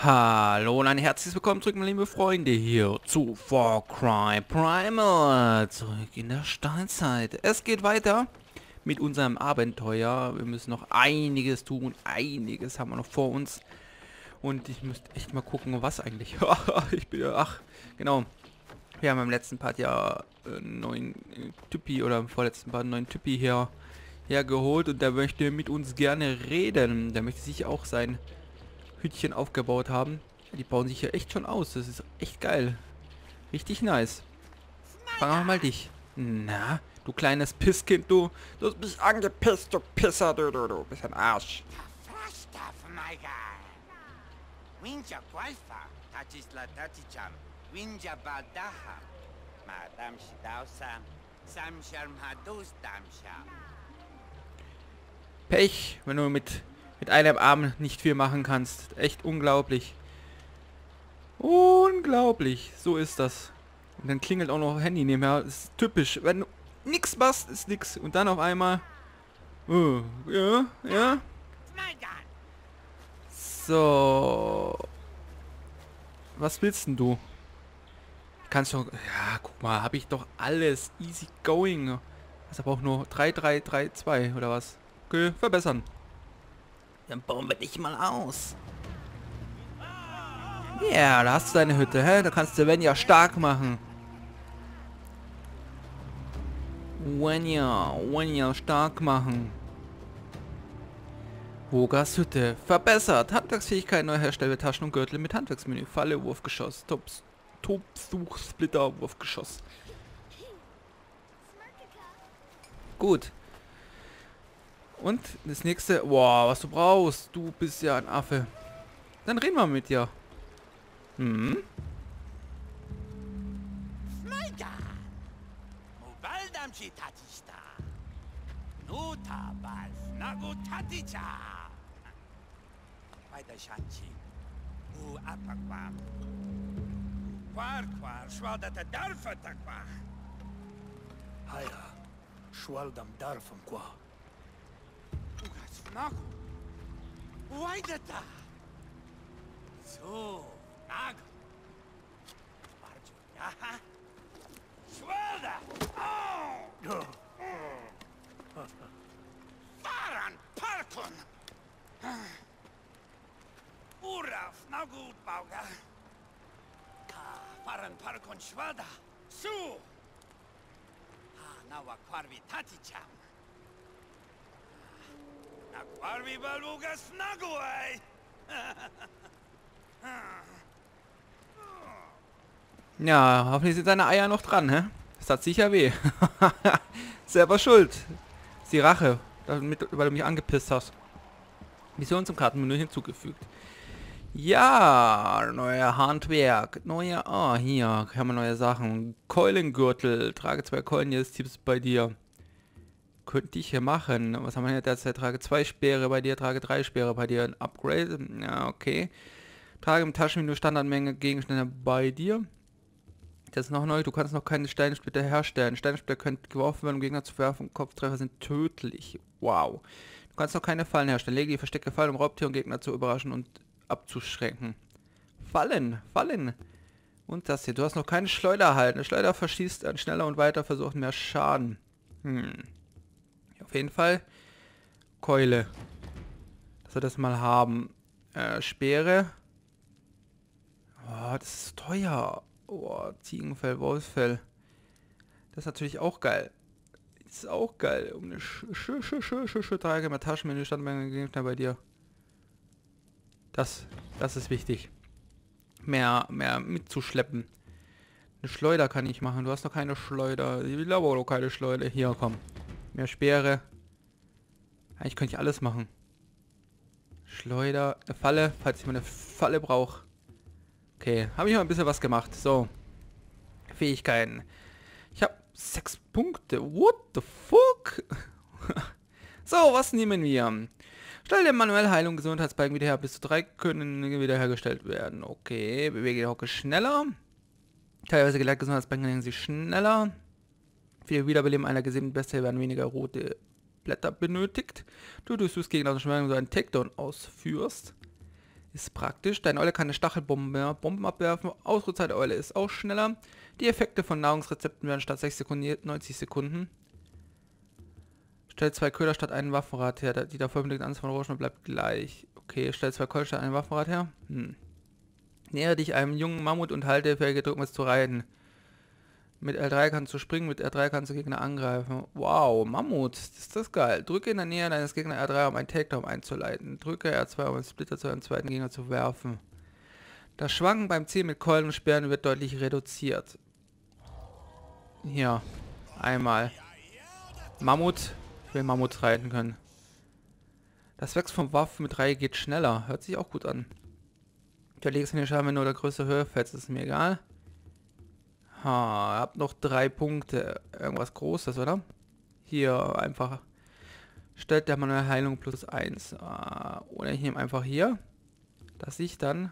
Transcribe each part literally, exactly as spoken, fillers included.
Hallo und ein herzliches Willkommen zurück, meine liebe Freunde, hier zu Far Cry Primal, zurück in der Steinzeit. Es geht weiter mit unserem Abenteuer. Wir müssen noch einiges tun, einiges haben wir noch vor uns. Und ich müsste echt mal gucken, was eigentlich. Ich bin ja, ach, genau. Wir haben im letzten Part ja einen neuen Typi oder im vorletzten Part einen neuen Typi hier hergeholt und der möchte mit uns gerne reden. Der möchte sich auch sein Hütchen aufgebaut haben. Die bauen sich ja echt schon aus. Das ist echt geil. Richtig nice. Fangen wir mal dich. Na, du kleines Pisskind, du. Du bist angepisst, du Pisser, du, du, du. Bist ein Arsch. Pech, wenn du mit mit einem Arm nicht viel machen kannst. Echt unglaublich. Unglaublich. So ist das. Und dann klingelt auch noch Handy nebenher. Das ist typisch. Wenn du nix machst, ist nix. Und dann auf einmal... Oh, ja, ja. So. Was willst denn du? Kannst du... Ja, guck mal. Habe ich doch alles. Easy going. Das aber auch nur drei drei drei zwei oder was? Okay, verbessern. Dann bauen wir dich mal aus. Ja, yeah, da hast du deine Hütte, hä? Da kannst du Venja stark machen. Venja, Venja stark machen. Wogas Hütte. Verbessert. Handwerksfähigkeit neu herstellen. Taschen und Gürtel mit Handwerksmenü. Falle, Wurfgeschoss. Tops. Top-Such, Splitter, Wurfgeschoss. Gut. Und das nächste... Boah, was du brauchst. Du bist ja ein Affe. Dann reden wir mit dir. Hm? Haya, Schwaldam Darfam qua. So, Nag. Aha. Schwalda. Oh. Faran Parkon. Uraf, na gut, Bauga. Faran Parkon Schwalda. Su. Na wa Quarvi Taticham. Na Quarvi Balugas Naguai. Ja, hoffentlich sind deine Eier noch dran, hä? Das tat sicher weh. Selber schuld. Das ist die Rache, damit, weil du mich angepisst hast. Mission zum Kartenmenü hinzugefügt. Ja, neuer Handwerk. Neue, ah, hier haben wir neue Sachen. Keulengürtel. Trage zwei Keulen, jetzt Tipps bei dir. Könnte ich hier machen. Was haben wir hier derzeit? Trage zwei Speere bei dir, trage drei Speere bei dir. Ein Upgrade. Ja, okay. Trage im Taschenmenü Standardmenge Gegenstände bei dir. Das ist noch neu. Du kannst noch keine Steinsplitter herstellen. Steinsplitter können geworfen werden, um Gegner zu werfen. Kopftreffer sind tödlich. Wow. Du kannst noch keine Fallen herstellen. Lege die versteckte Fallen, um Raubtiere und Gegner zu überraschen und abzuschränken. Fallen. Fallen. Und das hier. Du hast noch keine Schleuder erhalten. Eine Schleuder verschießt dann schneller und weiter, versucht mehr Schaden. Hm. Auf jeden Fall Keule. Dass wir das mal haben. Äh, Speere. Oh, das ist teuer. Oh, Ziegenfell, Wolfsfell. Das ist natürlich auch geil. Das ist auch geil. Um eine Sch Sch Sch Sch Sch Sch Trage mit Taschenmenü Standmenge bei dir. Das, das ist wichtig. Mehr, mehr mitzuschleppen. Eine Schleuder kann ich machen. Du hast noch keine Schleuder. Ich will aber auch noch keine Schleuder. Hier, komm. Mehr Speere. Eigentlich könnte ich alles machen. Schleuder. Eine Falle, falls ich mal eine Falle brauche. Okay, habe ich mal ein bisschen was gemacht. So. Fähigkeiten. Ich habe sechs Punkte. What the fuck? So, was nehmen wir? Stell dir manuell Heilung, Gesundheitsbalken wieder her. Bis zu drei können wiederhergestellt werden. Okay, bewege die Hocke schneller. Teilweise gelernt Gesundheitsbalken hängen sie schneller. Für die Wiederbeleben einer gesäbten Bestie werden weniger rote Blätter benötigt. Du durchsuchst Gegner aus dem Schmerz, wenn du einen Takedown ausführst. Ist praktisch. Deine Eule kann eine Stachelbomben mehr Bomben abwerfen. Ausruhzeit der Eule ist auch schneller. Die Effekte von Nahrungsrezepten werden statt sechs Sekunden neunzig Sekunden. Stellt zwei Köder statt einen Waffenrad her. Die davor benötigte Anzahl von Rohstoffen bleibt gleich. Okay, stellt zwei Köder statt einen Waffenrad her. Hm. Nähere dich einem jungen Mammut und halte fähige gedrückt, um es zu reiten. Mit L drei kannst du springen, mit R drei kannst du Gegner angreifen. Wow, Mammut, ist das geil. Drücke in der Nähe deines Gegners R drei, um einen Takedown einzuleiten. Drücke R zwei, um einen Splitter zu einem zweiten Gegner zu werfen. Das Schwanken beim Ziel mit Keulen und Speeren wird deutlich reduziert. Hier, einmal. Mammut, ich will Mammut reiten können. Das Wechsel von Waffen mit Reihe geht schneller, hört sich auch gut an. Ich erlege es in den Schaden, wenn du der größte Höhe fällst, ist mir egal. Ha, habt noch drei Punkte. Irgendwas Großes, oder? Hier einfach. Stellt der manuelle Heilung plus eins. Uh, oder ich nehme einfach hier, dass ich dann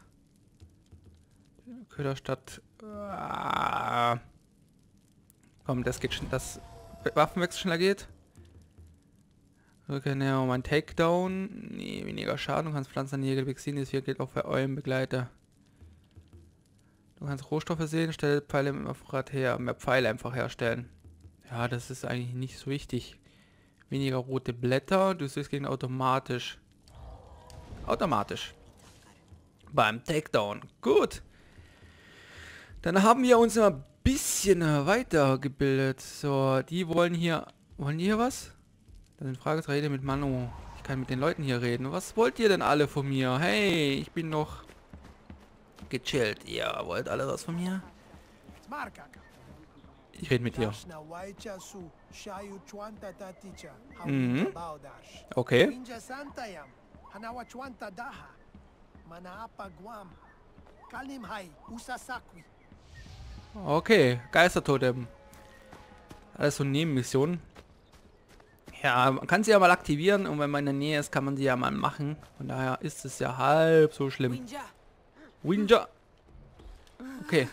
Köder statt. Uh, komm, das geht schon. Das Waffenwechsel schneller geht. Okay, ne, mein Takedown. Nee, weniger Schaden. Du kannst Pflanzen an Jäger wechseln. Das hier gilt auch für euren Begleiter. Du kannst Rohstoffe sehen, stelle Pfeile im Waffenrad her. Mehr Pfeile einfach herstellen. Ja, das ist eigentlich nicht so wichtig. Weniger rote Blätter. Du siehst gegen automatisch. Automatisch. Beim Takedown. Gut. Dann haben wir uns ein bisschen weitergebildet. So, die wollen hier... Wollen die hier was? Dann sind Frage, rede mit Manu. Ich kann mit den Leuten hier reden. Was wollt ihr denn alle von mir? Hey, ich bin noch... gechillt. Ihr wollt alle was von mir? Ich rede mit dir. Mhm. Okay. Okay, Geistertotem. Alles so Nebenmissionen. Ja, man kann sie ja mal aktivieren und wenn man in der Nähe ist, kann man sie ja mal machen. Von daher ist es ja halb so schlimm. Winja. Okay.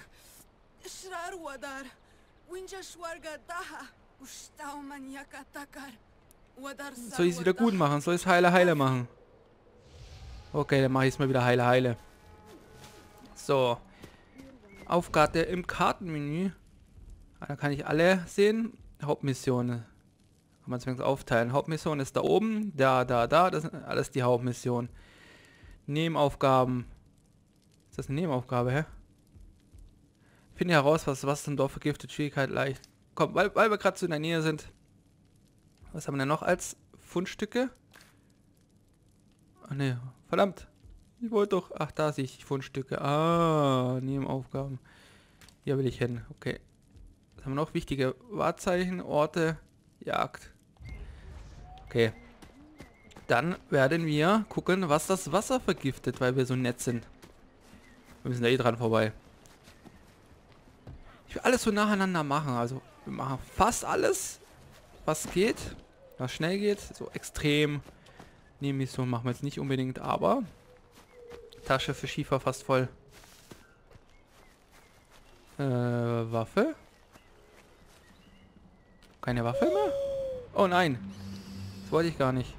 Soll ich es wieder gut machen? Soll ich es heile heile machen? Okay, dann mache ich es mal wieder heile heile. So. Aufgabe im Kartenmenü. Da kann ich alle sehen. Hauptmission. Kann man zumindest aufteilen. Hauptmission ist da oben. Da, da, da. Das sind alles die Hauptmissionen. Nebenaufgaben. Ist das eine Nebenaufgabe, hä? Finde heraus, was, was zum Dorf vergiftet. Schwierigkeit leicht. Komm, weil, weil wir gerade so in der Nähe sind. Was haben wir denn noch als Fundstücke? Ach ne, verdammt. Ich wollte doch... Ach, da sehe ich Fundstücke. Ah, Nebenaufgaben. Hier will ich hin. Okay. Was haben wir noch? Wichtige Wahrzeichen, Orte, Jagd. Okay. Dann werden wir gucken, was das Wasser vergiftet, weil wir so nett sind. Wir müssen da eh dran vorbei. Ich will alles so nacheinander machen. Also wir machen fast alles, was geht. Was schnell geht. So extrem. Nebenmission machen wir jetzt nicht unbedingt, aber Tasche für Schiefer fast voll. Äh, Waffe? Keine Waffe mehr? Oh nein. Das wollte ich gar nicht.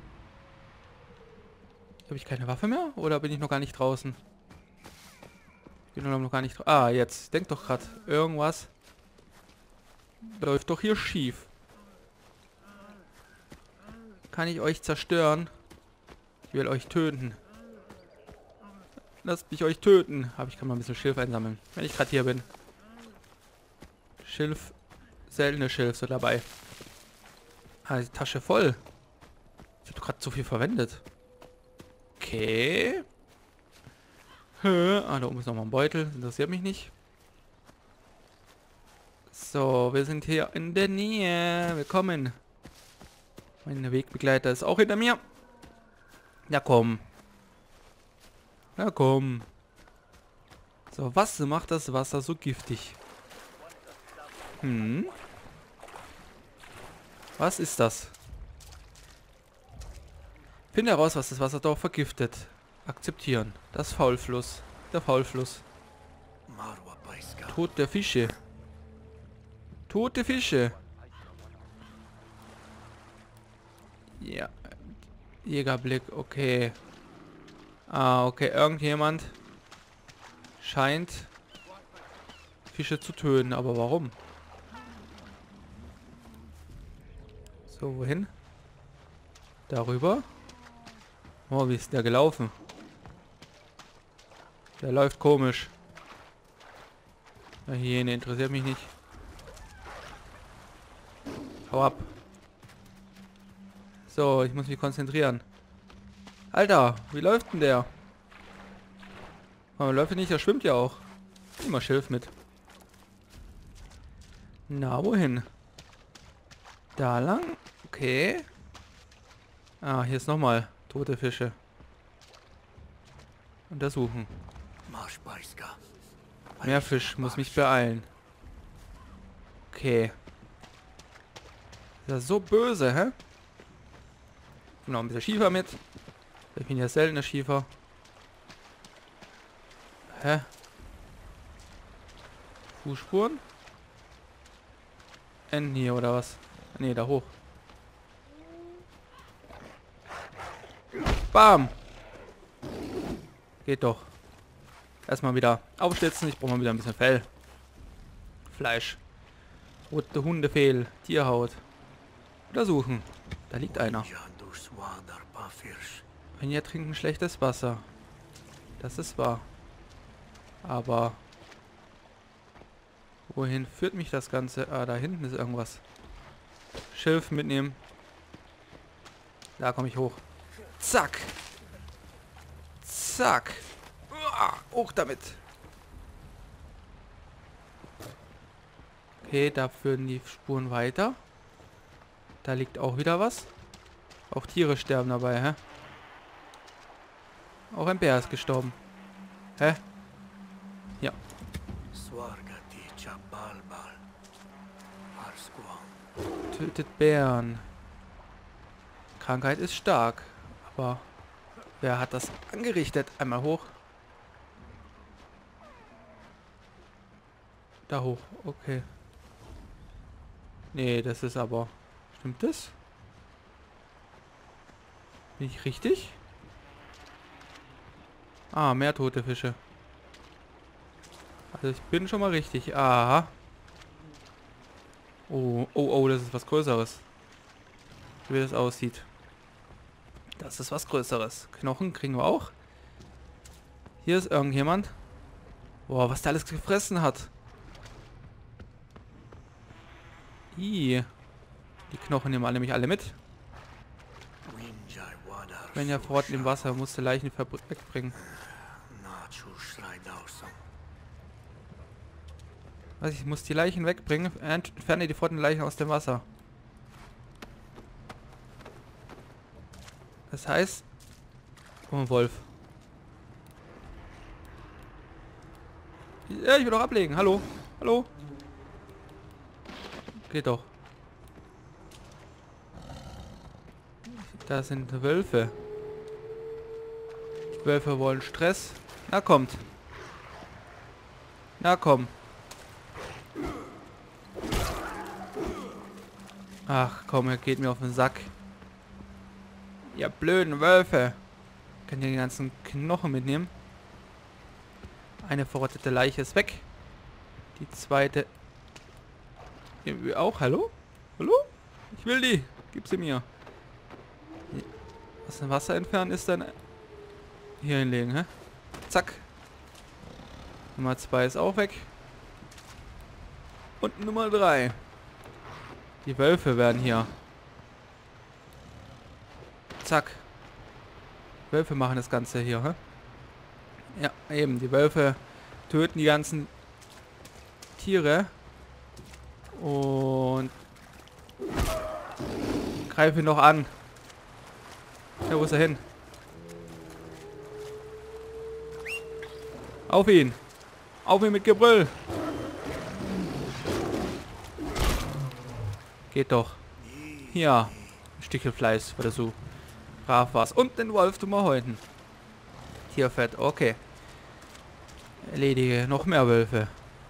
Habe ich keine Waffe mehr? Oder bin ich noch gar nicht draußen? Ich bin noch gar nicht... Ah, jetzt. Denk doch gerade. Irgendwas läuft doch hier schief. Kann ich euch zerstören? Ich will euch töten. Lasst mich euch töten. Aber ich kann mal ein bisschen Schilf einsammeln, wenn ich gerade hier bin. Schilf. Seltene Schilf so dabei. Ah, die Tasche voll. Ich habe gerade zu viel verwendet. Okay. Ah, da oben ist nochmal ein Beutel. Interessiert mich nicht. So, wir sind hier in der Nähe. Willkommen. Mein Wegbegleiter ist auch hinter mir. Ja, komm. Ja, komm. So, was macht das Wasser so giftig? Hm. Was ist das? Finde heraus, was das Wasserdorf vergiftet. Akzeptieren. Das Faulfluss. Der Faulfluss. Tod der Fische. Tote Fische. Ja. Jägerblick, okay. Ah, okay. Irgendjemand scheint Fische zu töten. Aber warum? So, wohin? Darüber. Oh, wie ist der gelaufen? Der läuft komisch. Na, Hyäne interessiert mich nicht. Hau ab. So, ich muss mich konzentrieren. Alter, wie läuft denn der? Oh, läuft er nicht, er schwimmt ja auch. Immer Schilf mit. Na, wohin? Da lang? Okay. Ah, hier ist nochmal tote Fische. Untersuchen. Mehr Fisch, muss mich beeilen. Okay. Ist ja so böse, hä? Noch ein bisschen Schiefer mit. Ich bin ja seltener Schiefer. Hä? Fußspuren? Enden hier oder was? Ne, da hoch. Bam! Geht doch. Erstmal wieder aufschlitzen. Ich brauche mal wieder ein bisschen Fell. Fleisch. Rote Hundefehl. Tierhaut. Untersuchen. Da liegt einer. Wenn ihr trinken schlechtes Wasser. Das ist wahr. Aber wohin führt mich das Ganze? Ah, da hinten ist irgendwas. Schilf mitnehmen. Da komme ich hoch. Zack. Zack. Uah, hoch damit. Okay, da führen die Spuren weiter. Da liegt auch wieder was. Auch Tiere sterben dabei, hä? Auch ein Bär ist gestorben. Hä? Ja. Tötet Bären. Krankheit ist stark. Aber wer hat das angerichtet? Einmal hoch. Da hoch. Okay. Nee, das ist aber... Stimmt das? Bin ich richtig? Ah, mehr tote Fische. Also ich bin schon mal richtig. Aha. Oh, oh, oh, das ist was Größeres. Wie das aussieht. Das ist was Größeres. Knochen kriegen wir auch. Hier ist irgendjemand. Boah, was der alles gefressen hat. Ih. Die Knochen nehmen alle nämlich alle mit. Wenn ja fort im Wasser, musste Leichen wegbringen. Was, ich muss die Leichen wegbringen? Entferne die frotten Leichen aus dem Wasser. Das heißt... Oh, ein Wolf. Ja, ich will doch ablegen. Hallo? Hallo? Geht doch. Da sind Wölfe. Die Wölfe wollen Stress. Na kommt. Na komm. Ach komm, er geht mir auf den Sack. Ihr blöden Wölfe. Könnt ihr den ganzen Knochen mitnehmen? Eine verrottete Leiche ist weg. Die zweite... Irgendwie auch. Hallo? Hallo? Ich will die. Gib sie mir. Was im Wasser entfernen ist, dann hier hinlegen, hä? Zack. Nummer zwei ist auch weg. Und Nummer drei. Die Wölfe werden hier. Zack. Wölfe machen das Ganze hier, hä? Ja, eben. Die Wölfe töten die ganzen Tiere. Und greife noch an. Ja, wo ist er hin? Auf ihn! Auf ihn mit Gebrüll! Geht doch. Ja, ein Stückchen Fleisch, weil du so brav warst. Und den Wolf du mal häuten. Tierfett, okay. Erledige noch mehr Wölfe.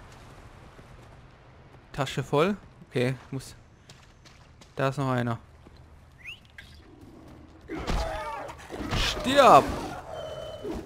Tasche voll. Okay, muss... Da ist noch einer. Stirb!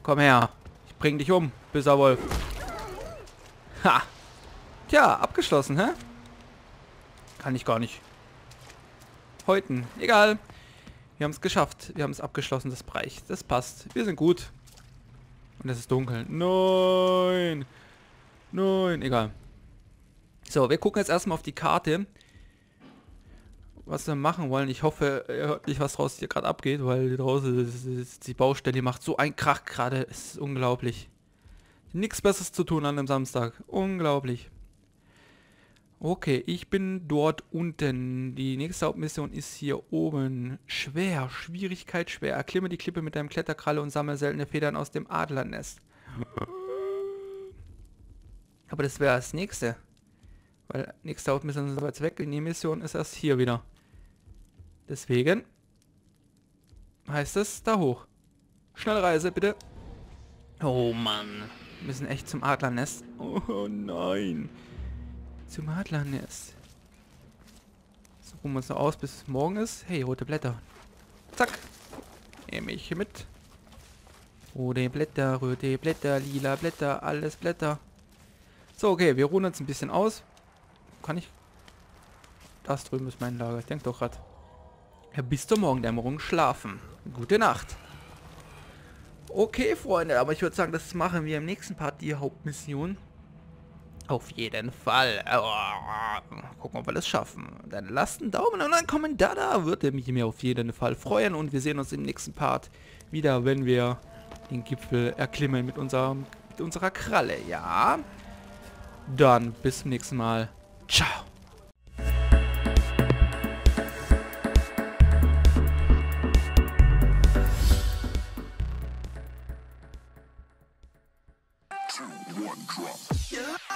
Komm her. Ich bring dich um, böser Wolf. Ha. Tja, abgeschlossen, hä? Kann ich gar nicht. Heute. Egal. Wir haben es geschafft. Wir haben es abgeschlossen, das Bereich. Das passt. Wir sind gut. Und es ist dunkel. Nein. Nein. Egal. So, wir gucken jetzt erstmal auf die Karte. Was wir machen wollen. Ich hoffe, ihr hört nicht, was draußen hier gerade abgeht, weil draußen ist, ist die Baustelle, die macht so einen Krach gerade. Es ist unglaublich. Nichts Besseres zu tun an einem Samstag. Unglaublich. Okay, ich bin dort unten. Die nächste Hauptmission ist hier oben. Schwer, Schwierigkeit schwer. Erklimme die Klippe mit deinem Kletterkralle und sammle seltene Federn aus dem Adlernest. Aber das wäre das nächste. Weil nächste Hauptmission ist jetzt weg. Die Mission ist erst hier wieder. Deswegen heißt es da hoch. Schnellreise, bitte. Oh Mann. Wir müssen echt zum Adlernest. Oh nein. Zum Adlernest. So ruhen wir uns noch aus, bis es morgen ist. Hey, rote Blätter. Zack. Nehme ich mit. Rote Blätter, rote Blätter, lila Blätter, alles Blätter. So, okay, wir ruhen uns ein bisschen aus. Kann ich... Das drüben ist mein Lager. Ich denke doch gerade. Ja, bis zur Morgendämmerung schlafen. Gute Nacht. Okay, Freunde, aber ich würde sagen, das machen wir im nächsten Part, die Hauptmission. Auf jeden Fall. Oh, gucken, ob wir das schaffen. Dann lasst einen Daumen und einen Kommentar da. Würde mich mir auf jeden Fall freuen. Und wir sehen uns im nächsten Part wieder, wenn wir den Gipfel erklimmen mit, unserem, mit unserer Kralle. Ja. Dann bis zum nächsten Mal. Ciao. Two, one, drop. Yeah.